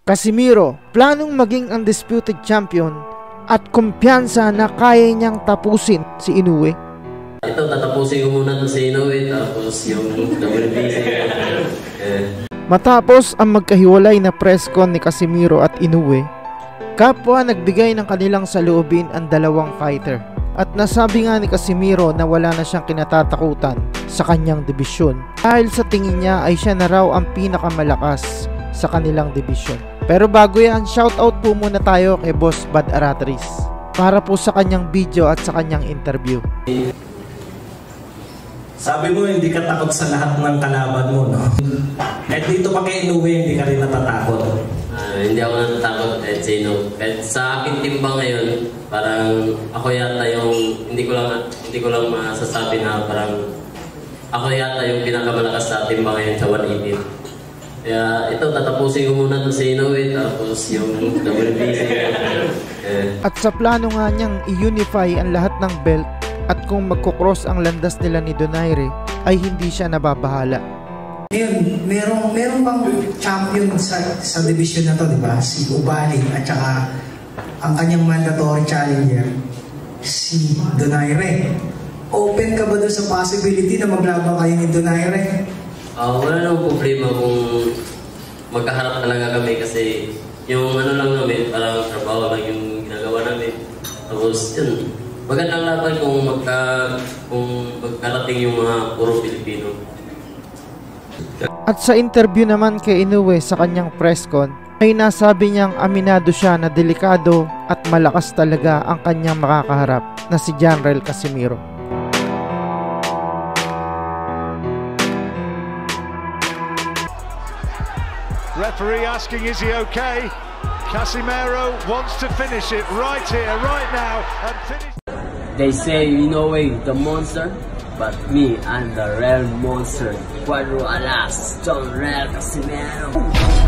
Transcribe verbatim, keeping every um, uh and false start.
Casimiro, planong maging undisputed champion at kumpiyansa na kaya niyang tapusin si Inoue. Ito, tatapusin ko muna si Inoue, tapos yung W B C. eh. Matapos ang magkahiwalay na press con ni Casimiro at Inoue, kapwa nagbigay ng kanilang saloobin ang dalawang fighter. At nasabi nga ni Casimiro na wala na siyang kinatatakutan sa kanyang dibisyon dahil sa tingin niya ay siya na raw ang pinakamalakas sa kanilang dibisyon. Pero bago yan, shoutout po muna tayo kay Boss Bad Aratris para po sa kanyang video at sa kanyang interview. Sabi mo hindi ka takot sa lahat ng kalaban mo, no? Kahit dito pa kay Inoue, hindi ka rin natatakot. Uh, hindi ako natatakot kahit sino. Kahit sa akin timbang ngayon, parang ako yata yung hindi ko lang hindi ko lang masasabi na parang ako yata yung pinakamalakas sa timbang ngayon sa one eighty. Kaya ito, tatapusin ko muna to si Inoue, tapos yung W B C. eh. At sa plano nga niyang i-unify ang lahat ng belt at kung magkukross ang landas nila ni Donaire ay hindi siya nababahala. Ngayon, merong, merong bang champion sa, sa division na to, di ba? Si Ubaling at saka ang kanyang mandatory challenger, si Donaire. Open ka ba doon sa possibility na maglaban kayo ni Donaire? Uh, wala nang problema kung magkaharap talaga kami kasi yung ano lang namin, parang trabaho lang yung ginagawa namin. Tapos yun, magandang laban kung magka kung magkarating yung mga puro Pilipino. At sa interview naman kay Inoue sa kanyang press con, ay nasabi niyang aminado siya na delikado at malakas talaga ang kanyang makakaharap na si General Casimiro. Referee asking, is he okay? Casimiro wants to finish it right here, right now, and finish. They say Inoue the monster, but me, I'm the real monster. Cuadro Alas, General Casimiro.